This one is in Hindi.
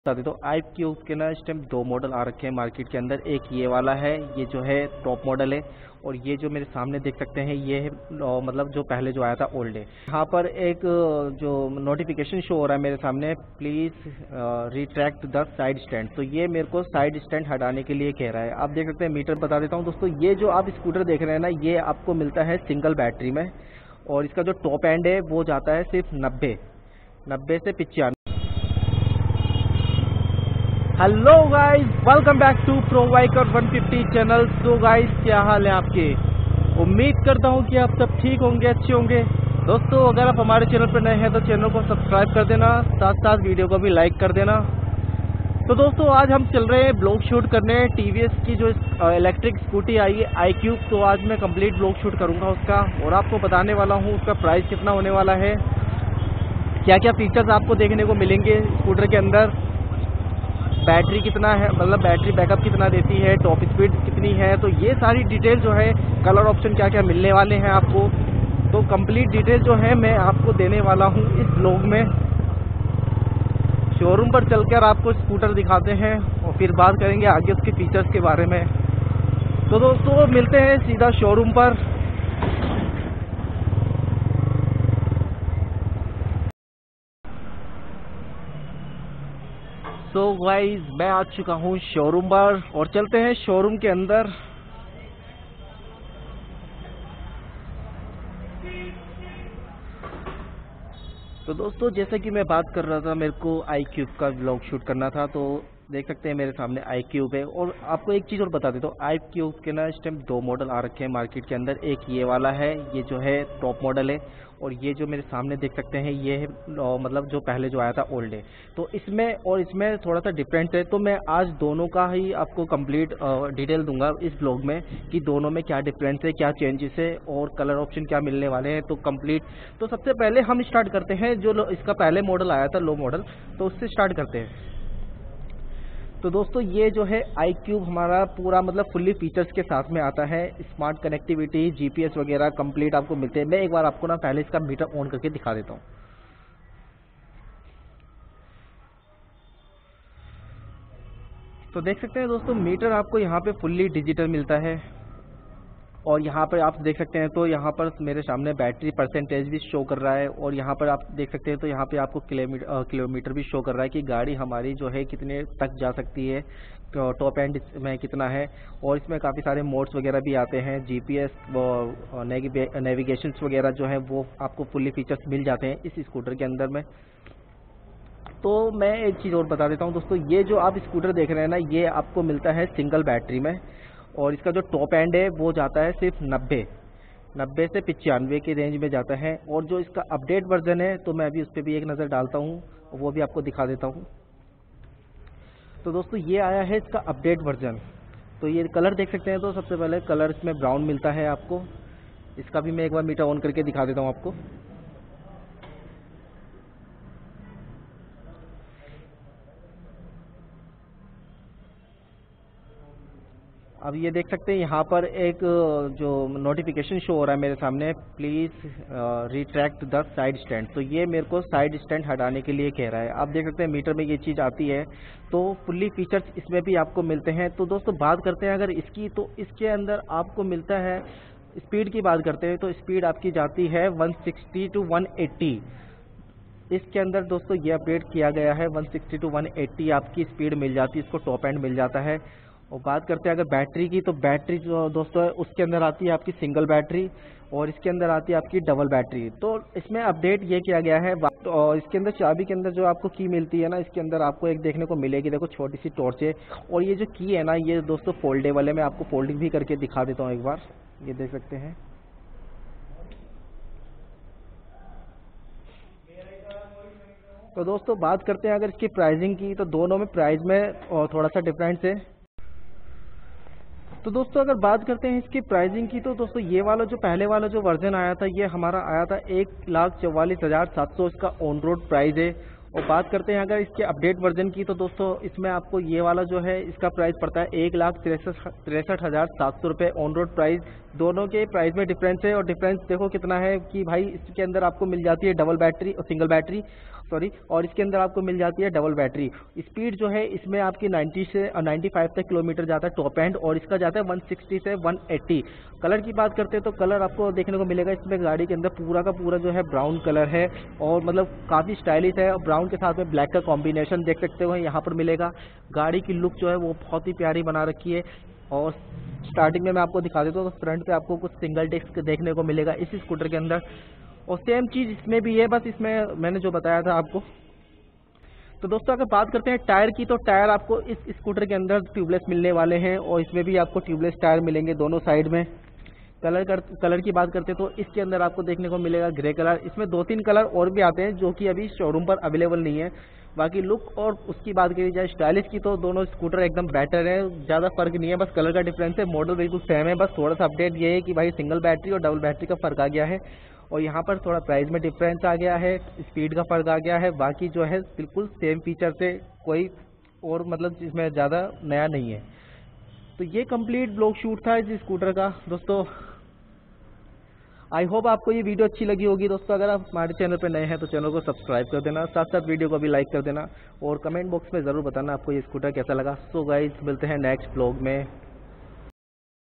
बता देता हूँ आई क्यूब के ना इस टाइम दो मॉडल आ रखे हैं मार्केट के अंदर। एक ये वाला है, ये जो है टॉप मॉडल है, और ये जो मेरे सामने देख सकते हैं ये है मतलब जो पहले जो आया था ओल्ड है। यहाँ पर एक जो नोटिफिकेशन शो हो रहा है मेरे सामने, please retract the side stand. तो ये मेरे को साइड स्टैंड हटाने के लिए कह रहा है। आप देख सकते हैं मीटर बता देता हूँ दोस्तों। ये जो आप स्कूटर देख रहे हैं ना, ये आपको मिलता है सिंगल बैटरी में, और इसका जो टॉप एंड है वो जाता है सिर्फ 90 से 95। Hello guys, welcome back to pro biker 150 चैनल। तो गाइस, क्या हाल है आपके? उम्मीद करता हूं कि आप सब ठीक होंगे, अच्छे होंगे। दोस्तों, अगर आप हमारे चैनल पर नए हैं तो चैनल को सब्सक्राइब कर देना, साथ साथ वीडियो को भी लाइक कर देना। तो दोस्तों, आज हम चल रहे हैं ब्लॉग शूट करने टीवीएस की जो इलेक्ट्रिक स्कूटी आई है आई क्यूब। तो आज मैं कंप्लीट ब्लॉग शूट करूंगा उसका, और आपको बताने वाला हूँ उसका प्राइस कितना होने वाला है, क्या क्या फीचर्स आपको देखने को मिलेंगे स्कूटर के अंदर, बैटरी कितना है, मतलब बैटरी बैकअप कितना देती है, टॉप स्पीड कितनी है। तो ये सारी डिटेल जो है, कलर ऑप्शन क्या क्या मिलने वाले हैं आपको, तो कंप्लीट डिटेल जो है मैं आपको देने वाला हूँ इस ब्लॉग में। शोरूम पर चलकर आपको स्कूटर दिखाते हैं और फिर बात करेंगे आगे उसके फीचर्स के बारे में। तो दोस्तों, मिलते हैं सीधा शोरूम पर। सो गाइस, मैं आ चुका हूँ शोरूम पर और चलते हैं शोरूम के अंदर। तो दोस्तों, जैसे कि मैं बात कर रहा था, मेरे को आई क्यूब का व्लॉग शूट करना था। तो देख सकते हैं मेरे सामने आई क्यूब है, और आपको एक चीज़ और बता देता हूँ, आई क्यूब के ना इस टाइम दो मॉडल आ रखे हैं मार्केट के अंदर। एक ये वाला है, ये जो है टॉप मॉडल है, और ये जो मेरे सामने देख सकते हैं ये है मतलब जो पहले जो आया था ओल्ड है। तो इसमें और इसमें थोड़ा सा डिफरेंस है। तो मैं आज दोनों का ही आपको कंप्लीट डिटेल दूंगा इस ब्लॉग में कि दोनों में क्या डिफरेंस है, क्या चेंजेस है, और कलर ऑप्शन क्या मिलने वाले हैं। तो कंप्लीट, तो सबसे पहले हम स्टार्ट करते हैं जो इसका पहले मॉडल आया था लो मॉडल, तो उससे स्टार्ट करते हैं। तो दोस्तों, ये जो है आई क्यूब हमारा पूरा मतलब फुल्ली फीचर्स के साथ में आता है। स्मार्ट कनेक्टिविटी, जीपीएस वगैरह कंप्लीट आपको मिलते हैं। मैं एक बार आपको ना पहले इसका मीटर ऑन करके दिखा देता हूँ। तो देख सकते हैं दोस्तों, मीटर आपको यहाँ पे फुल्ली डिजिटल मिलता है, और यहाँ पर आप देख सकते हैं तो यहाँ पर मेरे सामने बैटरी परसेंटेज भी शो कर रहा है, और यहाँ पर आप देख सकते हैं तो यहाँ पे आपको किलोमीटर भी शो कर रहा है कि गाड़ी हमारी जो है कितने तक जा सकती है, टॉप एंड में कितना है। और इसमें काफ़ी सारे मोड्स वगैरह भी आते हैं, जीपीएस नेविगेशंस वगैरह जो है वो आपको फुल्ली फीचर्स मिल जाते हैं इस स्कूटर के अंदर में। तो मैं एक चीज़ और बता देता हूँ दोस्तों, ये जो आप स्कूटर देख रहे हैं ना, ये आपको मिलता है सिंगल बैटरी में, और इसका जो टॉप एंड है वो जाता है सिर्फ 90 से 95 की रेंज में जाता है। और जो इसका अपडेट वर्जन है, तो मैं अभी उस पर भी एक नज़र डालता हूँ, वो भी आपको दिखा देता हूँ। तो दोस्तों, ये आया है इसका अपडेट वर्जन। तो ये कलर देख सकते हैं, तो सबसे पहले कलर इसमें ब्राउन मिलता है आपको। इसका भी मैं एक बार मीटर ऑन करके दिखा देता हूँ आपको। अब ये देख सकते हैं यहाँ पर एक जो नोटिफिकेशन शो हो रहा है मेरे सामने, please retract the side stand. तो ये मेरे को साइड स्टैंड हटाने के लिए कह रहा है। आप देख सकते हैं मीटर में ये चीज़ आती है। तो फुल्ली फीचर्स इसमें भी आपको मिलते हैं। तो दोस्तों, बात करते हैं अगर इसकी, तो इसके अंदर आपको मिलता है, स्पीड की बात करते हैं तो स्पीड आपकी जाती है 160 टू 180। इसके अंदर दोस्तों ये अपडेट किया गया है, 160 टू 180 आपकी स्पीड मिल जाती है, इसको टॉप एंड मिल जाता है। और बात करते हैं अगर बैटरी की, तो बैटरी जो दोस्तों है उसके अंदर आती है आपकी सिंगल बैटरी, और इसके अंदर आती है आपकी डबल बैटरी। तो इसमें अपडेट ये किया गया है। और इसके अंदर चाबी के अंदर जो आपको की मिलती है ना, इसके अंदर आपको एक देखने को मिलेगी, देखो छोटी सी टॉर्च है। और ये जो की है ना, ये दोस्तों फोल्डेबल है। मैं आपको फोल्डिंग भी करके दिखा देता हूँ एक बार, ये देख सकते हैं। तो दोस्तों, बात करते हैं अगर इसकी प्राइसिंग की, तो दोनों में प्राइस में थोड़ा सा डिफरेंस है। तो दोस्तों, अगर बात करते हैं इसकी प्राइसिंग की, तो दोस्तों ये वाला जो पहले वाला जो वर्जन आया था, ये हमारा आया था 1,44,700 इसका ऑन रोड प्राइस है। और बात करते हैं अगर इसके अपडेट वर्जन की, तो दोस्तों इसमें आपको ये वाला जो है इसका प्राइस पड़ता है 1,63,700 रुपये ऑन रोड प्राइस। दोनों के प्राइस में डिफरेंस है, और डिफरेंस देखो कितना है कि भाई इसके अंदर आपको मिल जाती है डबल बैटरी और सिंगल बैटरी और इसके अंदर आपको मिल जाती है डबल बैटरी। स्पीड जो है इसमें आपकी 90 से 95 तक किलोमीटर जाता है टॉप एंड, और इसका जाता है 160 से 180। कलर की बात करते हैं तो कलर आपको देखने को मिलेगा इसमें गाड़ी के अंदर पूरा का पूरा जो है ब्राउन कलर है, और मतलब काफ़ी स्टाइलिश है। और ब्राउन के साथ में ब्लैक का कॉम्बिनेशन देख सकते हो यहाँ पर मिलेगा। गाड़ी की लुक जो है वो बहुत ही प्यारी बना रखी है। और स्टार्टिंग में मैं आपको दिखा देता हूँ तो फ्रंट पे आपको कुछ सिंगल डिस्क देखने को मिलेगा इस स्कूटर के अंदर, और सेम चीज़ इसमें भी है, बस इसमें मैंने जो बताया था आपको। तो दोस्तों अगर बात करते हैं टायर की, तो टायर आपको इस स्कूटर के अंदर ट्यूबलेस मिलने वाले हैं, और इसमें भी आपको ट्यूबलेस टायर मिलेंगे दोनों साइड में। कलर की बात करते हैं तो इसके अंदर आपको देखने को मिलेगा ग्रे कलर। इसमें 2-3 कलर और भी आते हैं जो कि अभी शोरूम पर अवेलेबल नहीं है। बाकी लुक और उसकी बात करी जाए स्टाइलिश की, तो दोनों स्कूटर एकदम बेटर है, ज़्यादा फर्क नहीं है, बस कलर का डिफरेंस है। मॉडल बिल्कुल सेम है, बस थोड़ा सा अपडेट ये है कि भाई सिंगल बैटरी और डबल बैटरी का फ़र्क आ गया है, और यहाँ पर थोड़ा प्राइस में डिफरेंस आ गया है, स्पीड का फ़र्क आ गया है। बाकी जो है बिल्कुल सेम फीचर से, कोई और मतलब इसमें ज़्यादा नया नहीं है। तो ये कंप्लीट ब्लॉग शूट था इस स्कूटर का दोस्तों। आई होप आपको ये वीडियो अच्छी लगी होगी दोस्तों। अगर आप हमारे चैनल पर नए हैं तो चैनल को सब्सक्राइब कर देना, साथ साथ वीडियो को भी लाइक कर देना, और कमेंट बॉक्स में ज़रूर बताना आपको ये स्कूटर कैसा लगा। सो गाइस मिलते हैं नेक्स्ट ब्लॉग में।